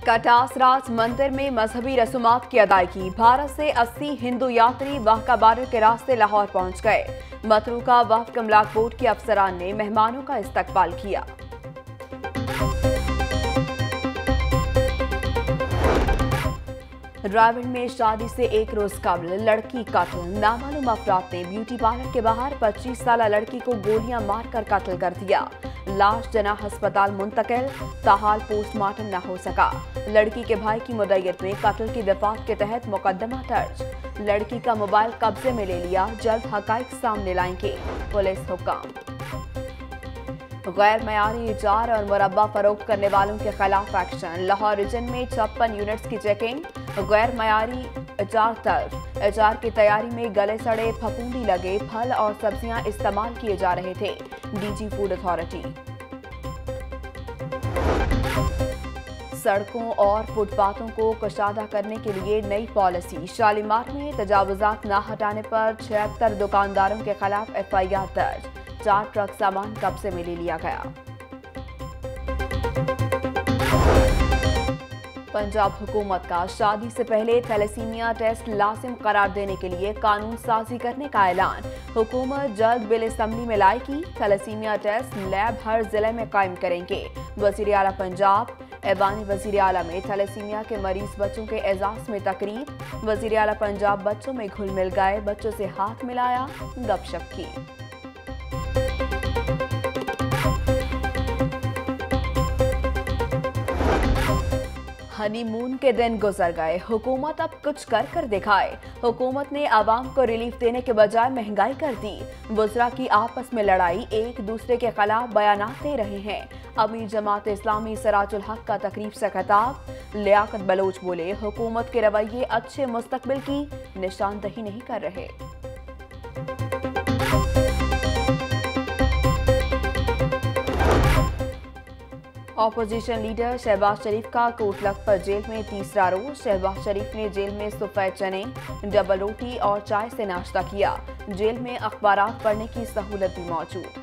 कटासराज मंदिर में मजहबी रसूमात की अदायगी। भारत से 80 हिंदू यात्री वाहका बॉर्डर के रास्ते लाहौर पहुंच गए। मतरूका वफ्द कमलाक बोर्ड के अफसरान ने मेहमानों का इस्तकबाल किया। रायगढ़ में शादी से एक रोज कबल लड़की कत्ल। नामालूम अफराद ने ब्यूटी पार्लर के बाहर 25 साल लड़की को गोलियां मारकर कत्ल कर दिया। लाश जना अस्पताल मुंतकिल, ताहाल पोस्टमार्टम न हो सका। लड़की के भाई की मुद्दत में कत्ल की दफात के तहत मुकदमा दर्ज। लड़की का मोबाइल कब्जे में ले लिया, जल्द हकाइक सामने लाएंगे पुलिस हुक्म। गैर मयारी इजार और मुरब्बा फरोख्त करने वालों के खिलाफ एक्शन। लाहौर रीजन में 56 यूनिट्स की चेकिंग। गैर मयारी इजार तरफ इजार की तैयारी में गले सड़े फफूंदी लगे फल और सब्जियां इस्तेमाल किए जा रहे थे। DG food authority. सड़कों और फुटपाथों को कुशादा करने के लिए नई पॉलिसी। शालीमार में तजावुजात न हटाने पर 76 दुकानदारों के खिलाफ FIR दर्ज। 4 ट्रक सामान कब्जे में ले लिया गया। पंजाब हुकूमत का शादी से पहले थैलेसीमिया टेस्ट लाजिम करार देने के लिए कानून साजी करने का ऐलान। हुकूमत जल्द बिल असेंबली में लाएगी। थैलेसीमिया टेस्ट लैब हर जिले में कायम करेंगे। वज़ीर आला पंजाब ऐवान वज़ीर आला में थैलेसीमिया के मरीज बच्चों के एजाज में तकरीब। वज़ीर आला पंजाब बच्चों में घुल मिल गए, बच्चों से हाथ मिलाया, गपशप की। हनीमून के दिन गुजर गए, हुकूमत अब कुछ कर दिखाए। हुकूमत ने आवाम को रिलीफ देने के बजाय महंगाई कर दी। वुज़रा की आपस में लड़ाई, एक दूसरे के खिलाफ बयानात दे रहे हैं। अमीर जमात इस्लामी सिराजुल हक का तकरीब से खिताब। लियाकत बलोच बोले, हुकूमत के रवैये अच्छे मुस्तकबिल की निशानदही नहीं कर रहे। ऑपोजिशन लीडर शहबाज-शरीफ का कोटलक पर जेल में तीसरा रोज। शहबाज-शरीफ ने जेल में सफेद चने, डबल रोटी और चाय से नाश्ता किया। जेल में अखबारात पढ़ने की सहूलत भी मौजूद।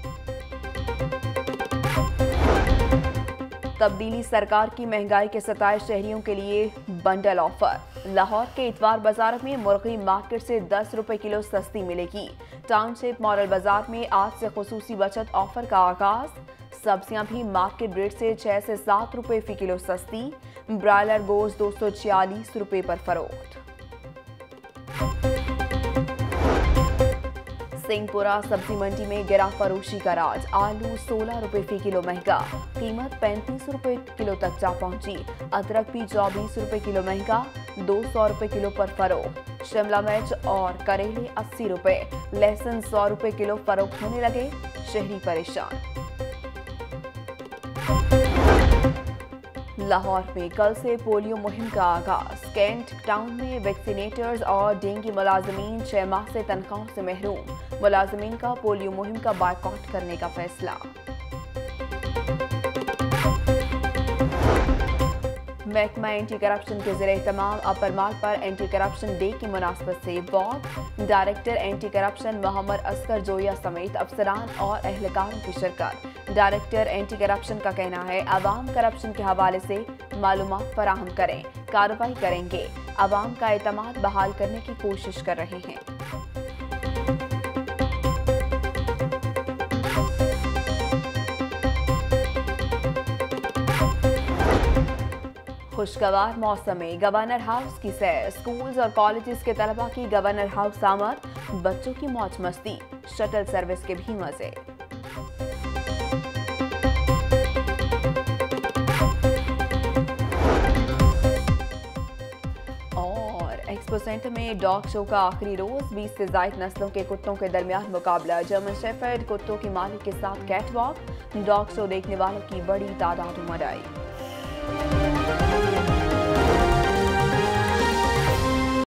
तब्दीली सरकार की महंगाई के सताए शहरियों के लिए बंडल ऑफर। लाहौर के इतवार बाजार में मुर्गी मार्केट से 10 रुपए किलो सस्ती मिलेगी। टाउनशिप मॉडल बाजार में आज से खुसूसी बचत ऑफर का आगाज। सब्जियां भी मार्केट रेट से 6 से 7 रुपए फी किलो सस्ती। ब्रायलर गोश्त 246 रुपए पर फरोख्त। सिंहपुरा सब्जी मंडी में गिरा फरोशी का राज। आलू 16 रुपए फी किलो महंगा, कीमत 35 रुपए किलो तक जा पहुंची। अदरक भी 24 रुपए किलो महंगा, 200 रुपए किलो पर फरोख्त। शिमला मिर्च और करेले 80 रुपए, लहसुन 100 रुपए किलो फरोख्त होने लगे। शहरी परेशान। लाहौर में कल से पोलियो मुहिम का आगाज। कैंट टाउन में वैक्सीनेटर्स और डेंगू मुलाजमीन 6 माह से तनख्वाहों से महरूम। मुलाजमीन का पोलियो मुहिम का बायकॉट करने का फैसला। महकमा एंटी करप्शन के ज़रिए तमाम अपर माल पर एंटी करप्शन डे की मुनासबत से walk. Director anti corruption Mohammad Asghar Joya समेत अफसरान और एहलकारों की शिरकत। डायरेक्टर एंटी करप्शन का कहना है, अवाम करप्शन के हवाले से मालूमात फराहम करें, कार्रवाई करेंगे। अवाम का एतमाद बहाल करने की कोशिश कर रहे हैं। खुशगवार मौसम में गवर्नर हाउस की सैर। स्कूल्स और कॉलेजेस के तलबा की गवर्नर हाउस आमद। बच्चों की मौज मस्ती, शटल सर्विस के भी मजे। और एक्सपो सेंटर में डॉग शो का आखिरी रोज। 20 से ज्यादा नस्लों के कुत्तों के दरमियान मुकाबला। जर्मन शेफर्ड कुत्तों की मालिक के साथ कैटवॉक। डॉग शो देखने वालों की बड़ी तादाद उमड़ आई।